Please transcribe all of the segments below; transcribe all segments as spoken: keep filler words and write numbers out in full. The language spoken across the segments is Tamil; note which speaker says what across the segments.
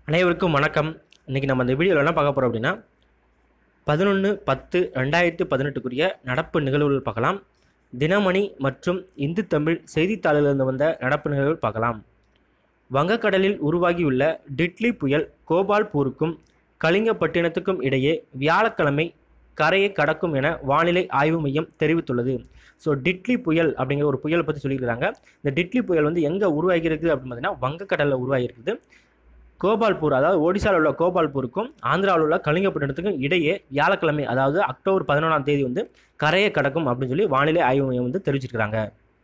Speaker 1: அனைவருக்கும் வணக்கம். இன்றைக்கி நம்ம இந்த வீடியோவில் என்ன பார்க்க போகிறோம் அப்படின்னா பதினொன்று பத்து ரெண்டாயிரத்து பதினெட்டுக்குரிய நடப்பு நிகழ்வுகள் பார்க்கலாம். தினமணி மற்றும் இந்து தமிழ் செய்தித்தாளிலிருந்து வந்த நடப்பு நிகழ்வுகள் பார்க்கலாம். வங்கக்கடலில் உருவாகியுள்ள டிட்லி புயல் கோபால்பூருக்கும் கலிங்கப்பட்டினத்துக்கும் இடையே வியாழக்கிழமை கரையை கடக்கும் என வானிலை ஆய்வு மையம் தெரிவித்துள்ளது. ஸோ டிட்லி புயல் அப்படிங்கிற ஒரு புயலை பற்றி சொல்லியிருக்கிறாங்க. இந்த டிட்லி புயல் வந்து எங்கே உருவாகியிருக்கு அப்படின்னு பார்த்தீங்கன்னா வங்கக்கடலில் உருவாகியிருக்குது. கோபால்பூர், அதாவது ஒடிசாவில் உள்ள கோபால்பூருக்கும் ஆந்திராவில் உள்ள கலிங்கப்பட்டினத்துக்கும் இடையே வியாழக்கிழமை, அதாவது அக்டோபர் பதினொன்றாம் தேதி வந்து கரையை கடக்கும் அப்படின்னு சொல்லி வானிலை ஆய்வு மையம் வந்து தெரிவிச்சிருக்கிறாங்க.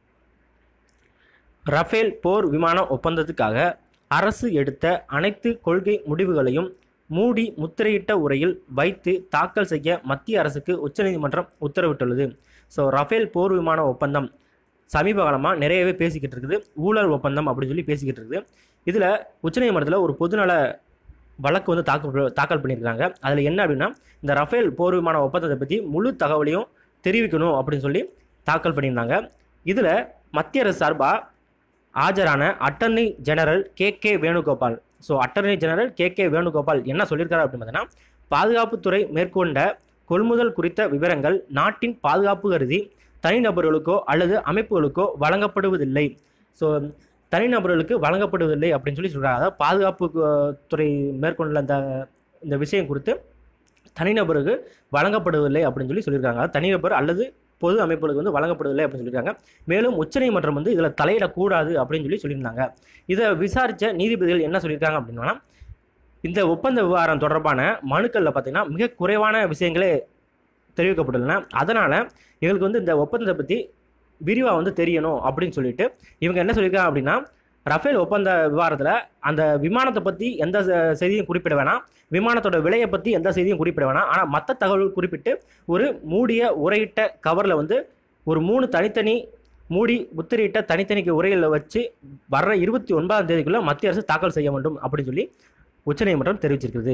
Speaker 1: ரஃபேல் போர் விமான ஒப்பந்தத்துக்காக அரசு எடுத்த அனைத்து கொள்கை முடிவுகளையும் மூடி முத்திரையிட்ட உரையில் வைத்து தாக்கல் செய்ய மத்திய அரசுக்கு உச்சநீதிமன்றம் உத்தரவிட்டுள்ளது. ஸோ ரஃபேல் போர் விமான ஒப்பந்தம் சமீப காலமாக நிறையவே பேசிக்கிட்டு இருக்குது. ஊழல் ஒப்பந்தம் அப்படின்னு சொல்லி பேசிக்கிட்டு இருக்குது. இதில் உச்சநீதிமன்றத்தில் ஒரு பொதுநல வழக்கு வந்து தாக்கல் தாக்கல் பண்ணியிருக்காங்க. அதில் என்ன அப்படின்னா, இந்த ரஃபேல் போர் விமான ஒப்பந்தத்தை பற்றி முழு தகவலையும் தெரிவிக்கணும் அப்படின்னு சொல்லி தாக்கல் பண்ணியிருந்தாங்க. இதில் மத்திய அரசு சார்பாக ஆஜரான attorney general K K Venugopal so attorney general K K Venugopal என்ன சொல்லியிருக்காரு அப்படின்னு பார்த்தீங்கன்னா, பாதுகாப்புத்துறை மேற்கொண்ட கொள்முதல் குறித்த விவரங்கள் நாட்டின் பாதுகாப்பு கருதி தனிநபர்களுக்கோ அல்லது அமைப்புகளுக்கோ வழங்கப்படுவதில்லை. ஸோ தனிநபர்களுக்கு வழங்கப்படுவதில்லை அப்படின்னு சொல்லி சொல்கிறாங்க. அதாவது பாதுகாப்பு துறை மேற்கொண்ட அந்த இந்த விஷயம் குறித்து தனிநபருக்கு வழங்கப்படுவதில்லை அப்படின்னு சொல்லி சொல்லியிருக்காங்க. தனிநபர் அல்லது பொது அமைப்புகளுக்கு வந்து வழங்கப்படுவதில்லை அப்படின்னு சொல்லியிருக்காங்க. மேலும் உச்சநீதிமன்றம் வந்து இதில் தலையிடக்கூடாது அப்படின்னு சொல்லி சொல்லியிருந்தாங்க. இதை விசாரித்த நீதிபதிகள் என்ன சொல்லியிருக்காங்க அப்படின்னா, இந்த ஒப்பந்த விவகாரம் தொடர்பான மனுக்களில் பார்த்திங்கன்னா மிக குறைவான விஷயங்களே தெரிவிக்கப்பட்டுள்ளன. அதனால் இவங்களுக்கு வந்து இந்த ஒப்பந்தத்தை பற்றி விரிவாக வந்து தெரியணும் அப்படின்னு சொல்லிட்டு இவங்க என்ன சொல்லியிருக்காங்க அப்படின்னா, ரஃபேல் ஒப்பந்த விவகாரத்தில் அந்த விமானத்தை பற்றி எந்த செய்தியும் குறிப்பிட வேணாம், விமானத்தோட விலையை பற்றி எந்த செய்தியும் குறிப்பிட வேணாம், ஆனால் மற்ற தகவல்கள் குறிப்பிட்டு ஒரு மூடிய உரையிட்ட கவரில் வந்து ஒரு மூணு தனித்தனி மூடி முத்திரையிட்ட தனித்தனிக்கு உரையில் வச்சு வர்ற இருபத்தி ஒன்பதாம் தேதிக்குள்ளே மத்திய அரசு தாக்கல் செய்ய வேண்டும் அப்படின்னு சொல்லி உச்சநீதிமன்றம் தெரிவிச்சிருக்கிறது.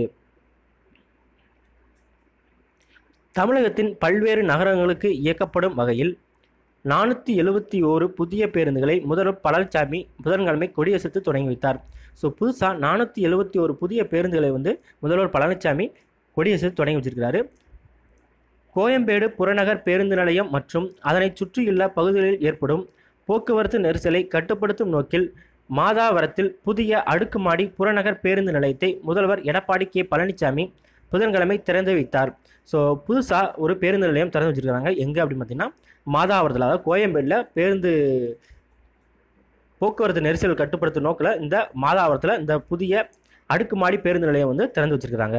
Speaker 1: தமிழகத்தின் பல்வேறு நகரங்களுக்கு இயக்கப்படும் வகையில் நானூற்றி எழுபத்தி ஓரு புதிய பேருந்துகளை முதல்வர் பழனிசாமி புதன்கிழமை கொடியசைத்து தொடங்கி வைத்தார். ஸோ புதுசாக நானூற்றி எழுபத்தி ஓரு புதிய பேருந்துகளை வந்து முதல்வர் பழனிசாமி கொடியசைத்து தொடங்கி வச்சிருக்கிறாரு. கோயம்பேடு புறநகர் பேருந்து நிலையம் மற்றும் அதனை சுற்றியுள்ள பகுதிகளில் ஏற்படும் போக்குவரத்து நெரிசலை கட்டுப்படுத்தும் நோக்கில் மாதாவரத்தில் புதிய அடுக்குமாடி புறநகர் பேருந்து நிலையத்தை முதல்வர் எடப்பாடி கே பழனிசாமி புதன்கிழமை திறந்து வைத்தார். ஸோ புதுசாக ஒரு பேருந்து நிலையம் திறந்து வச்சுருக்காங்க. எங்கே அப்படின்னு பார்த்தீங்கன்னா மாதாவரத்தில், அதாவது கோயம்பேடில் பேருந்து போக்குவரத்து நெரிசல் கட்டுப்படுத்தும் நோக்கில் இந்த மாதாவரத்தில் இந்த புதிய அடுக்குமாடி பேருந்து நிலையம் வந்து திறந்து வச்சுருக்கிறாங்க.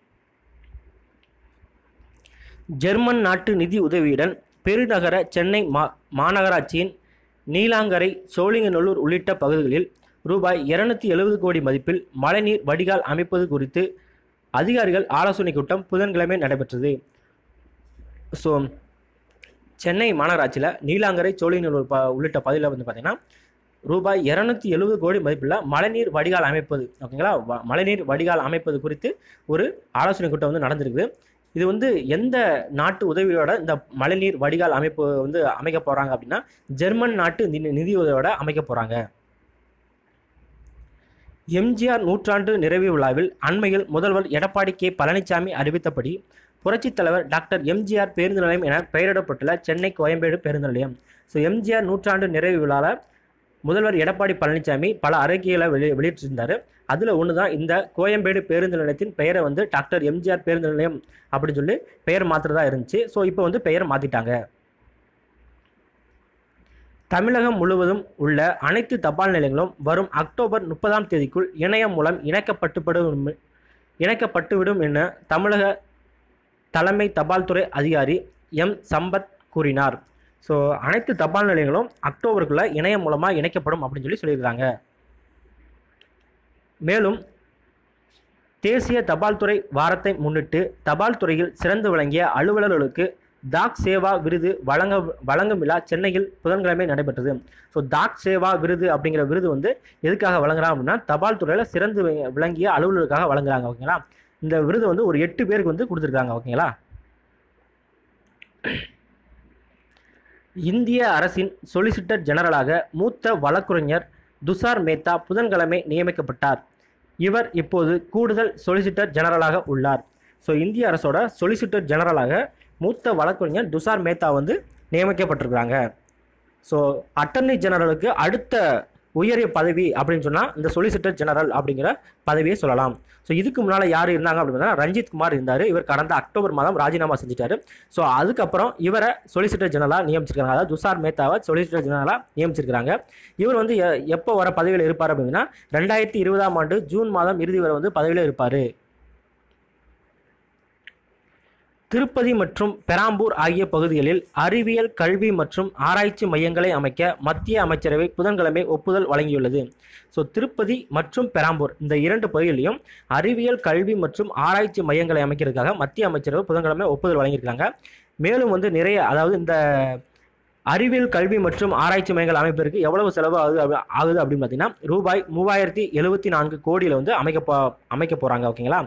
Speaker 1: ஜெர்மன் நாட்டு நிதி உதவியுடன் பெருநகர சென்னை மா மாநகராட்சியின் நீலாங்கரை, சோழிங்கநல்லூர் உள்ளிட்ட பகுதிகளில் ரூபாய் இருநூத்தி எழுபது கோடி மதிப்பில் மழைநீர் வடிகால் அமைப்பது குறித்து அதிகாரிகள் ஆலோசனை கூட்டம் புதன்கிழமை நடைபெற்றது. ஸோ சென்னை மாநகராட்சியில் நீலாங்கரை, சோழிங்கநல்லூர் ப உள்ளிட்ட பகுதியில் வந்து பார்த்திங்கன்னா ரூபாய் இரநூத்தி எழுபது கோடி மதிப்பில் மழைநீர் வடிகால் அமைப்பது, ஓகேங்களா, மழைநீர் வடிகால் அமைப்பது குறித்து ஒரு ஆலோசனை கூட்டம் வந்து நடந்திருக்குது. இது வந்து எந்த நாட்டு உதவியோட இந்த மழைநீர் வடிகால் அமைப்பு வந்து அமைக்க போகிறாங்க அப்படின்னா, ஜெர்மன் நாட்டு நிதி உதவியோட அமைக்க போகிறாங்க. எம்ஜிஆர் நூற்றாண்டு நிறைவு விழாவில் அண்மையில் முதல்வர் எடப்பாடி கே பழனிசாமி அறிவித்தபடி புரட்சித் தலைவர் டாக்டர் எம்ஜிஆர் பேருந்து நிலையம் என பெயரிடப்பட்டுள்ள சென்னை கோயம்பேடு பேருந்து நிலையம். ஸோ எம்ஜிஆர் நூற்றாண்டு நிறைவு விழாவில் முதல்வர் எடப்பாடி பழனிசாமி பல அறிக்கைகளை வெளி வெளியிட்டிருந்தார். அதில் ஒன்று தான் இந்த கோயம்பேடு பேருந்து நிலையத்தின் பெயரை வந்து டாக்டர் எம்ஜிஆர் பேருந்து நிலையம் அப்படின்னு சொல்லி பெயர் மாற்றுறதா இருந்துச்சு. ஸோ இப்போ வந்து பெயர் மாற்றிட்டாங்க. தமிழகம் முழுவதும் உள்ள அனைத்து தபால் நிலையங்களும் வரும் அக்டோபர் முப்பதாம் தேதிக்குள் இணையம் மூலம் இணைக்கப்பட்டுவிடும் இணைக்கப்பட்டுவிடும் என தமிழக தலைமை தபால் துறை அதிகாரி எம் சம்பத் கூறினார். ஸோ அனைத்து தபால் நிலையங்களும் அக்டோபருக்குள்ளே இணையம் மூலமாக இணைக்கப்படும் அப்படின்னு சொல்லி சொல்லியிருக்காங்க. மேலும் தேசிய தபால் துறை வாரத்தை முன்னிட்டு தபால் துறையில் சிறந்து விளங்கிய அலுவலர்களுக்கு தாக் சேவா விருது வழங்க வழங்கும் விழா சென்னையில் புதன்கிழமை நடைபெற்றது. ஸோ தாக் சேவா விருது அப்படிங்கிற விருது வந்து எதுக்காக வழங்குறாங்க அப்படின்னா, தபால் துறையில் சிறந்து விளங்கிய அலுவலர்களுக்காக வழங்குறாங்க, ஓகேங்களா. இந்த விருது வந்து ஒரு எட்டு பேருக்கு வந்து கொடுத்துருக்காங்க, ஓகேங்களா. இந்திய அரசின் சொலிசிட்டர் ஜெனரலாக மூத்த வழக்குரைஞர் துஷார் மேத்தா புதன்கிழமை நியமிக்கப்பட்டார். இவர் இப்போது கூடுதல் சொலிசிட்டர் ஜெனரலாக உள்ளார். ஸோ இந்திய அரசோட சொலிசிட்டர் ஜெனரலாக மூத்த வழக்கறிஞர் துஷார் மேத்தா வந்து நியமிக்கப்பட்டிருக்கிறாங்க. ஸோ அட்டர்னி ஜெனரலுக்கு அடுத்த உயரிய பதவி அப்படின்னு சொன்னால் இந்த சொலிசிட்டர் ஜெனரல் அப்படிங்கிற பதவியை சொல்லலாம். ஸோ இதுக்கு முன்னால் யார் இருந்தாங்க அப்படின்னா ரஞ்சித் குமார் இருந்தார். இவர் கடந்த அக்டோபர் மாதம் ராஜினாமா செஞ்சுட்டாரு. ஸோ அதுக்கப்புறம் இவரை சொலிசிட்டர் ஜெனரலாக நியமிச்சிருக்காங்க. அதாவது துஷார் மேத்தாவை சொலிசிட்டர் ஜெனரலாக நியமிச்சிருக்கிறாங்க. இவர் வந்து எப்போ வர பதவியில் இருப்பார் அப்படின்னா ரெண்டாயிரத்தி இருபதாம் ஆண்டு ஜூன் மாதம் இறுதி வரை வந்து பதவியில் இருப்பார். திருப்பதி மற்றும் பெராம்பூர் ஆகிய பகுதிகளில் அறிவியல் கல்வி மற்றும் ஆராய்ச்சி மையங்களை அமைக்க மத்திய அமைச்சரவை புதன்கிழமை ஒப்புதல் வழங்கியுள்ளது. ஸோ திருப்பதி மற்றும் பெராம்பூர் இந்த இரண்டு பகுதிகளிலும் அறிவியல் கல்வி மற்றும் ஆராய்ச்சி மையங்களை அமைக்கிறதுக்காக மத்திய அமைச்சரவை புதன்கிழமை ஒப்புதல் வழங்கியிருக்காங்க. மேலும் வந்து நிறைய அதாவது இந்த அறிவியல் கல்வி மற்றும் ஆராய்ச்சி மையங்கள் அமைப்பதற்கு எவ்வளவு செலவு ஆகுது ஆகுது அப்படின்னு பார்த்தீங்கன்னா ரூபாய் மூவாயிரத்தி எழுபத்தி நான்கு கோடியில் வந்து அமைக்க போ அமைக்க போகிறாங்க. ஓகேங்களா.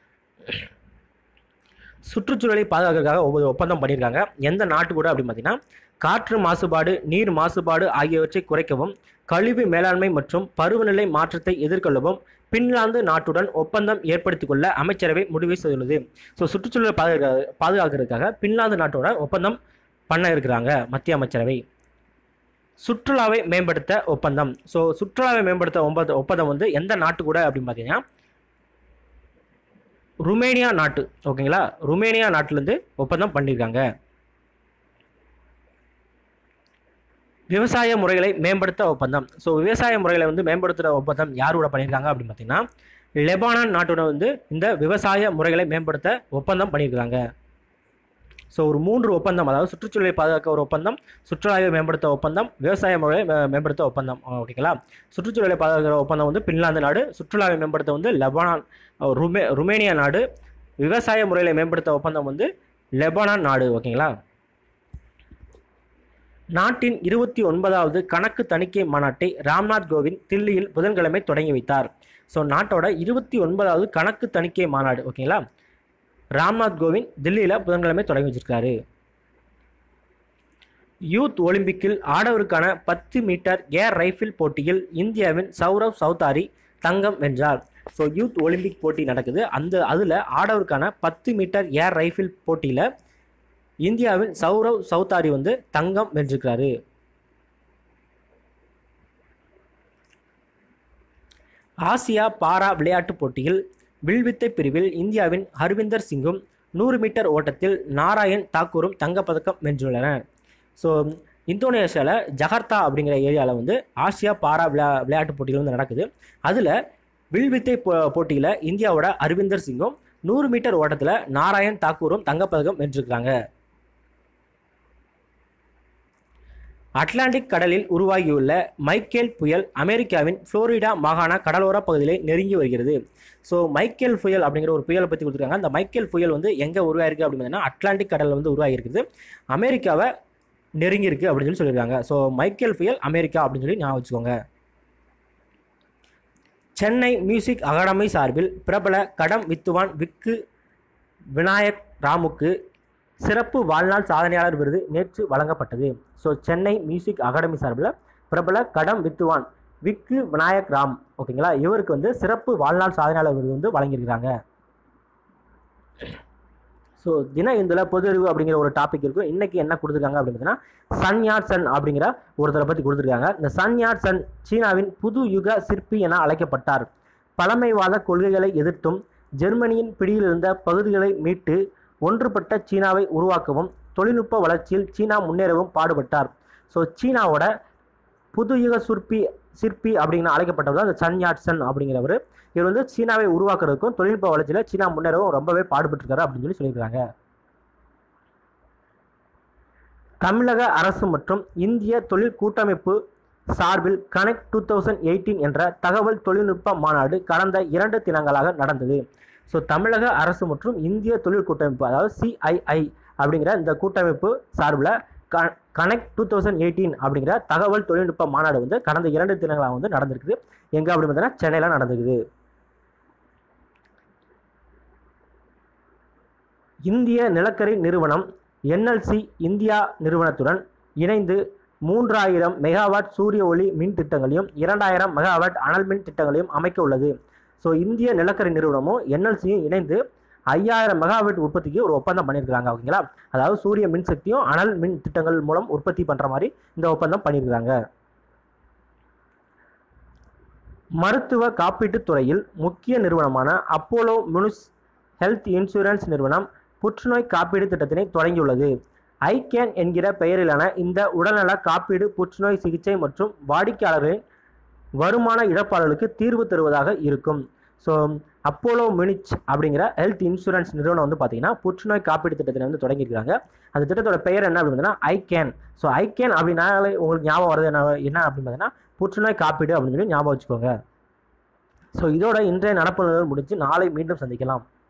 Speaker 1: சுற்றுச்சூழலை பாதுகாக்கிறதுக்காக ஒவ்வொரு ஒப்பந்தம் பண்ணியிருக்காங்க. எந்த நாட்டு கூட அப்படின்னு பார்த்தீங்கன்னா காற்று மாசுபாடு நீர் மாசுபாடு ஆகியவற்றை குறைக்கவும் கழிவு மேலாண்மை மற்றும் பருவநிலை மாற்றத்தை எதிர்கொள்ளவும் பின்லாந்து நாட்டுடன் ஒப்பந்தம் ஏற்படுத்திக் கொள்ள அமைச்சரவை முடிவு செய்துள்ளது. ஸோ சுற்றுச்சூழலை பாதுகா பாதுகாக்கிறதுக்காக பின்லாந்து நாட்டோட ஒப்பந்தம் பண்ண இருக்கிறாங்க மத்திய அமைச்சரவை. சுற்றுலாவை மேம்படுத்த ஒப்பந்தம். ஸோ சுற்றுலாவை மேம்படுத்த ஒப்பந்த ஒப்பந்தம் வந்து எந்த நாட்டு கூட அப்படின்னு பார்த்தீங்கன்னா ருமேனியா நாட்டு. ஓகேங்களா. ருமேனியா நாட்டிலேருந்து ஒப்பந்தம் பண்ணியிருக்காங்க. விவசாய முறைகளை மேம்படுத்த ஒப்பந்தம். ஸோ விவசாய முறைகளை வந்து மேம்படுத்துகிற ஒப்பந்தம் யாரோட பண்ணியிருக்காங்க அப்படின்னு பார்த்தீங்கன்னா லெபனான் நாட்டோட வந்து இந்த விவசாய முறைகளை மேம்படுத்த ஒப்பந்தம் பண்ணியிருக்காங்க. ஸோ ஒரு மூன்று ஒப்பந்தம், அதாவது சுற்றுச்சூழலை பாதுகாக்க ஒரு ஒப்பந்தம், சுற்றுலாவை மேம்படுத்த ஒப்பந்தம், விவசாய முறையை மேம்படுத்த ஒப்பந்தம். ஓகேங்களா. சுற்றுச்சூழலை பாதுகாக்கிற ஒப்பந்தம் வந்து பின்லாந்து நாடு, சுற்றுலாவை மேம்படுத்த வந்து லெபனான் ருமே ருமேனியா நாடு, விவசாய முறையில் மேம்படுத்த ஒப்பந்தம் வந்து லெபனான் நாடு. ஓகேங்களா. நாட்டின் இருபத்தி ஒன்பதாவது கணக்கு தணிக்கை மாநாட்டை ராம்நாத் கோவிந்த் தில்லியில் புதன்கிழமை தொடங்கி வைத்தார். ஸோ நாட்டோட இருபத்தி ஒன்பதாவது கணக்கு தணிக்கை மாநாடு ஓகேங்களா ராம்நாத் கோவிந்த் தில்லியில் புதன்கிழமை தொடங்கி வச்சிருக்காரு. யூத் ஒலிம்பிக்கில் ஆடவருக்கான பத்து மீட்டர் ஏர் ரைஃபிள் போட்டியில் இந்தியாவின் சௌரவ் சௌதாரி தங்கம் வென்றார். ஸோ யூத் ஒலிம்பிக் போட்டி நடக்குது. அந்த அதில் ஆடவருக்கான பத்து மீட்டர் ஏர் ரைஃபிள் போட்டியில் இந்தியாவின் சௌரவ் சௌதாரி வந்து தங்கம் வென்றிருக்கிறாரு. ஆசியா பாரா விளையாட்டுப் போட்டியில் வில்வித்தை பிரிவில் இந்தியாவின் ஹர்விந்தர் சிங்கும் நூறு மீட்டர் ஓட்டத்தில் நாராயண் தாக்கூரும் தங்கப்பதக்கம் வென்றுள்ளனர். ஸோ இந்தோனேஷியாவில் ஜகார்த்தா அப்படிங்கிற ஏரியாவில் வந்து ஆசியா பாரா விளையா விளையாட்டுப் போட்டிகள் வந்து நடக்குது. அதில் வில்வித்தை போ போட்டியில் இந்தியாவோட ஹர்விந்தர் சிங்கும் நூறு மீட்டர் ஓட்டத்தில் நாராயண் தாக்கூரும் தங்கப்பதக்கம் வென்றிருக்கிறாங்க. அட்லாண்டிக் கடலில் உருவாகியுள்ள மைக்கேல் புயல் அமெரிக்காவின் புளோரிடா மாகாண கடலோர பகுதியிலே நெருங்கி வருகிறது. ஸோ மைக்கேல் புயல் அப்படிங்கிற ஒரு புயலை பற்றி கொடுத்துருக்காங்க. அந்த மைக்கேல் புயல் வந்து எங்கே உருவாயிருக்கு அப்படின்னு பார்த்தீங்கன்னா அட்லாண்டிக் கடலில் வந்து உருவாகிருக்குது, அமெரிக்காவை நெருங்கி இருக்கு அப்படின்னு சொல்லி சொல்லியிருக்காங்க. ஸோ மைக்கேல் புயல் அமெரிக்கா அப்படின்னு சொல்லி ஞாபகம் வச்சுக்கோங்க. சென்னை மியூசிக் அகாடமி சார்பில் பிரபல கடம் வித்துவான் விக்கு விநாயக் ராமுக்கு சிறப்பு வாழ்நாள் சாதனையாளர் விருது நேற்று வழங்கப்பட்டது. ஸோ சென்னை மியூசிக் அகாடமி சார்பில் பிரபல கடம் வித்துவான் விக்கு விநாயக் ராம் ஓகேங்களா, இவருக்கு வந்து சிறப்பு வாழ்நாள் சாதனையாளர் விருது வந்து வழங்கியிருக்கிறாங்க. ஸோ தின இந்தில் பொது அறிவு அப்படிங்கிற ஒரு டாபிக் இருக்கும். இன்னைக்கு என்ன கொடுத்துருக்காங்க அப்படின்னு பார்த்தீங்கன்னா சன் யாட் சன் அப்படிங்கிற ஒருத்தரை பற்றி கொடுத்துருக்காங்க. இந்த சன் யாட் சன் சீனாவின் புது யுக சிற்பி என அழைக்கப்பட்டார். பழமைவாத கொள்கைகளை எதிர்த்தும் ஜெர்மனியின் பிடியில் இருந்த பகுதிகளை மீட்டு ஒன்றுபட்ட சீனாவை உருவாக்கவும் தொழில்நுட்ப வளர்ச்சியில் சீனா முன்னேறவும் பாடுபட்டார். ஸோ சீனாவோட புது யுக சிற்பி சிற்பி அப்படின்னு அழைக்கப்பட்டவர் அந்த சன் யாட் சன் அப்படிங்கிறவர். இவர் வந்து சீனாவை உருவாக்குறதுக்கும் தொழில்நுட்ப வளர்ச்சியில் சீனா முன்னேறவும் ரொம்பவே பாடுபட்டிருக்காரு அப்படின்னு சொல்லி சொல்லியிருக்காங்க. தமிழக அரசு மற்றும் இந்திய தொழில் கூட்டமைப்பு சார்பில் கனெக்ட் டூ தௌசண்ட் எயிட்டீன் என்ற தகவல் தொழில்நுட்ப மாநாடு கடந்த இரண்டு தினங்களாக நடந்தது. ஸோ தமிழக அரசு மற்றும் இந்திய தொழில் கூட்டமைப்பு அதாவது சிஐஐ அப்படிங்கிற இந்த கூட்டமைப்பு சார்பில் க கனெக்ட் டூ தௌசண்ட் எயிட்டீன் அப்படிங்கிற தகவல் தொழில்நுட்ப மாநாடு வந்து கடந்த இரண்டு தினங்களாக வந்து நடந்திருக்குது. எங்கே அப்படின்னு பார்த்தீங்கன்னா சென்னையில் நடந்திருக்குது. இந்திய நிலக்கரி நிறுவனம் என்எல்சி இந்தியா நிறுவனத்துடன் இணைந்து மூன்றாயிரம் மெகாவாட் சூரிய ஒளி மின் திட்டங்களையும் இரண்டாயிரம் மெகாவாட் அனல் மின் திட்டங்களையும் அமைக்க உள்ளது. ஸோ இந்திய நிலக்கரி நிறுவனமும் என்எல்சியும் இணைந்து ஐயாயிரம் மெகாவாட் உற்பத்திக்கு ஒரு ஒப்பந்தம் பண்ணியிருக்காங்க. ஓகேங்களா, அதாவது சூரிய மின்சக்தியும் அனல் மின் திட்டங்கள் மூலம் உற்பத்தி பண்ணுற மாதிரி இந்த ஒப்பந்தம் பண்ணியிருக்காங்க. மருத்துவ காப்பீட்டுத் துறையில் முக்கிய நிறுவனமான அப்போலோ மியூனிஸ் ஹெல்த் இன்சூரன்ஸ் நிறுவனம் புற்றுநோய் காப்பீடு திட்டத்தினை தொடங்கியுள்ளது. ஐகேன் என்கிற பெயரிலான இந்த உடல்நல காப்பீடு புற்றுநோய் சிகிச்சை மற்றும் வாடிக்கையாளர்களின் வருமான இழப்பாளர்களுக்கு தீர்வு தருவதாக இருக்கும். ஸோ அப்போலோ மியூனிச் அப்படிங்கிற ஹெல்த் இன்சூரன்ஸ் நிறுவனம் வந்து பார்த்தீங்கன்னா புற்றுநோய் காப்பீடு திட்டத்தை வந்து தொடங்கியிருக்காங்க. அந்த திட்டத்தோட பெயர் என்ன அப்படின்னு பார்த்தீங்கன்னா ஐகேன். ஸோ ஐகேன் அப்படின்னாலே உங்களுக்கு ஞாபகம் வருது என்ன என்ன அப்படின்னு பார்த்தீங்கன்னா புற்றுநோய் காப்பீடு அப்படின்னு சொல்லி ஞாபகம் வச்சுக்கோங்க. ஸோ இதோட இன்றைய நடப்பு முடிஞ்சு நாளை மீண்டும் சந்திக்கலாம்.